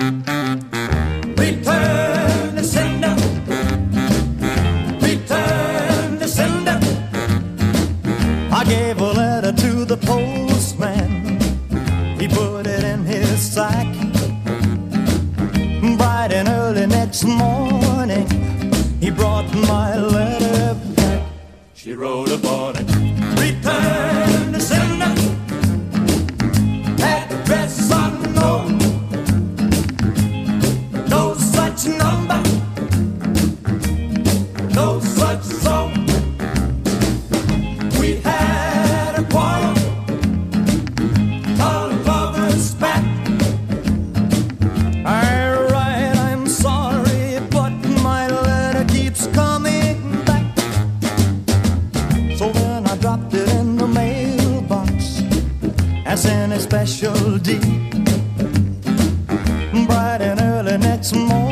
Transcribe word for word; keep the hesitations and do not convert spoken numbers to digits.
Return the sender. Return the sender. I gave a letter to the postman. He put it in his sack. Bright and early next morning, he brought my letter back. She wrote upon it, return the sender. Address unknown. No such number. No such song. We had a quarrel. Our lovers spat. Alright, I'm sorry, but my letter keeps coming back. So then I dropped it in the mailbox as in a special deed. Bright and early next morning,